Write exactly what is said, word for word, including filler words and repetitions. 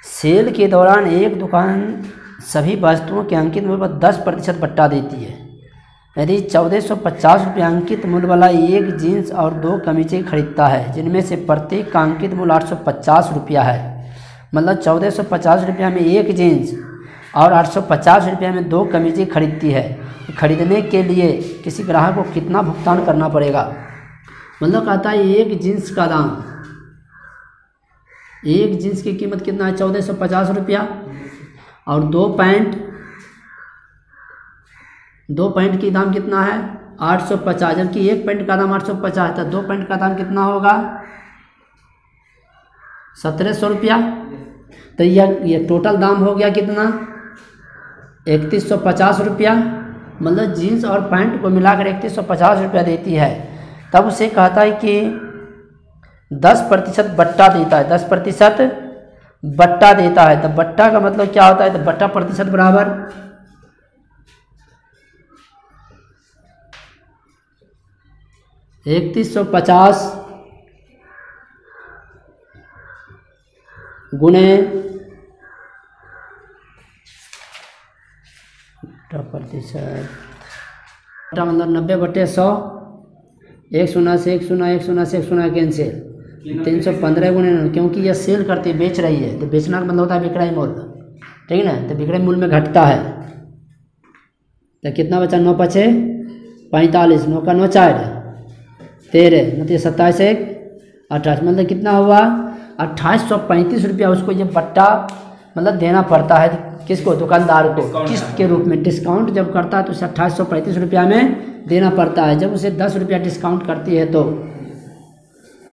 Cell के दौरान एक दुकान सभी वस्तुओं के अंकित मूल्य पर दस प्रतिशत बट्टा देती है। यदि चौदह सौ पचास रुपये अंकित मूल्य वाला एक जीन्स और दो कमीजें खरीदता है जिनमें से प्रत्येक का अंकित मूल्य आठ सौ पचास रुपया है, मतलब चौदह सौ पचास रुपया में एक जीन्स और आठ सौ पचास रुपया में दो कमीजें खरीदती है, खरीदने के लिए किसी ग्राहक को कितना भुगतान करना पड़ेगा। मतलब कहता है एक जीन्स का दाम, एक जीन्स की कीमत कितना है चौदह सौ पचास रुपया, और दो पैंट दो पैंट की दाम कितना है आठ सौ पचास, जबकि एक पैंट का दाम आठ सौ पचास था, दो पैंट का दाम कितना होगा सत्रह सौ रुपया। तो यह ये टोटल दाम हो गया कितना इकतीस सौ पचास रुपया, मतलब जीन्स और पैंट को मिलाकर इकतीस सौ पचास रुपया देती है। तब उसे कहता है कि दस प्रतिशत बट्टा देता है, दस प्रतिशत बट्टा देता है। तो बट्टा का मतलब क्या होता है, तो बट्टा प्रतिशत बराबर इकतीस सौ पचास गुणे प्रतिशत, बट्टा मतलब नब्बे बटे सौ, एक शून्य से एक शून्य, एक शून्य से एक शून्य कैंसिल, तीन सौ पंद्रह गुणे, क्योंकि यह सेल करती है, बेच रही है, तो बेचना का मतलब होता है विक्रय मूल्य, ठीक है ना। तो विक्रय मूल्य में घटता है, तो कितना बचा नौ पचे पैंतालीस, नौ का नौ चार तेरह, मतलब सत्ताईस एक अट्ठाईस, मतलब कितना हुआ अट्ठाईस सौ पैंतीस रुपया उसको ये बट्टा मतलब देना पड़ता है। किसको, दुकानदार को, किस्त के रूप में। डिस्काउंट जब करता है तो उसे अट्ठाईस सौ पैंतीस रुपया में देना पड़ता है। जब उसे दस रुपया डिस्काउंट करती है तो